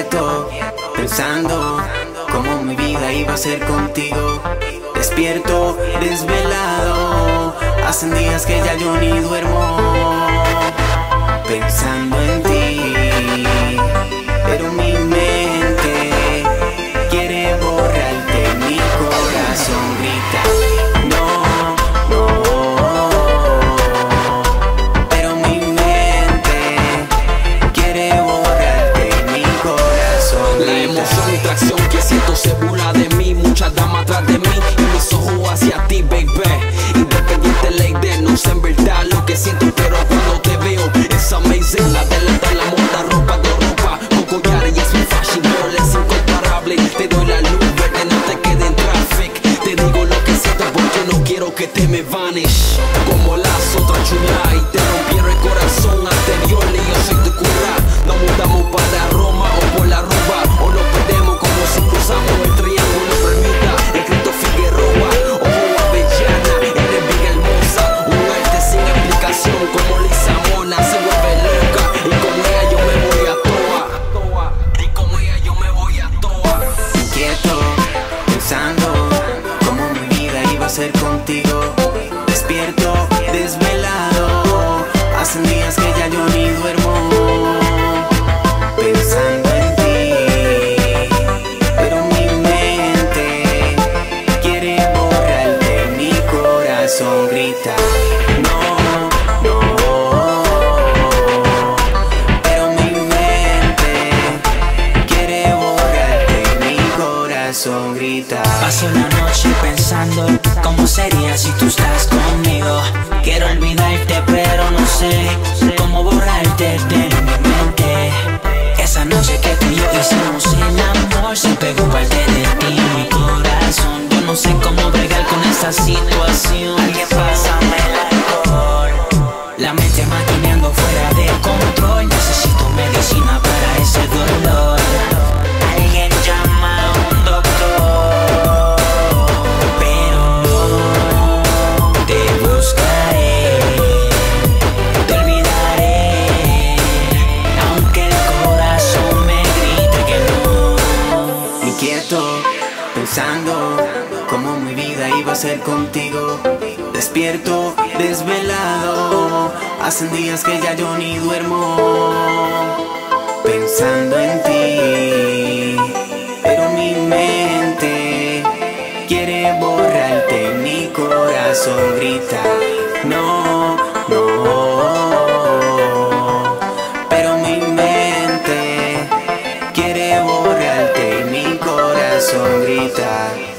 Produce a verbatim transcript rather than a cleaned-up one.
Inquieto, pensando cómo mi vida iba a ser contigo. Despierto, desvelado, hacen días que ya yo ni duermo, pensando en ti, pero mi mente quiere borrarte, mi corazón grita no, no, pero mi mente quiere borrarte, mi corazón grita. La emoción y tracción que siento se burla de mí, muchas damas atrás de mí y mis ojos hacia ti, baby. Independiente lady, no sé en verdad lo que siento, pero cuando te veo es amazing. Adelanta la moda, ropa de ropa, con collares y es mi fashion girl, es incomparable. Te doy la luz verde, no te quede en traffic. Te digo lo que siento porque no quiero que te me vanish. Como las otras chulas y te rompieron el corazón anterior y yo soy tu cura. Nos mudamos para Roma o por la Ruba, o nos perdemos como si cruzamos el triángulo Bermuda. El Cristo Figueroa, ojo avellana, eres bien hermosa, un arte sin explicación. Como Lisa Mona se vuelve loca y como ella yo me voy a toa, y como ella yo me voy a toa. Inquieto, pensando cómo mi vida iba a ser contigo. Despierto, desvelado, hacen días que ya yo ni duermo, pensando en ti, pero mi mente quiere borrarte, mi corazón grita no, no, pero mi mente quiere borrarte, mi corazón grita. Paso la noche pensando cómo sería si tú estás conmigo. Quiero olvidarte pero no sé cómo borrarte de mi mente. Esa noche que tú y yo hicimos el amor se pegó parte de ti, mi corazón. Yo no sé cómo bregar con esta situación. Alguien pásame el alcohol. La mente maquineando fuera de control. Necesito medicina para ese dolor. Alguien llama a un doctor, pero te buscaré, te olvidaré, aunque el corazón me grite que no. Inquieto, pensando cómo mi vida iba a ser contigo. Despierto, desvelado, hacen días que ya yo ni duermo, pensando en ti, pero mi mente quiere borrarte, mi corazón grita no, no, pero mi mente quiere borrarte, mi corazón grita.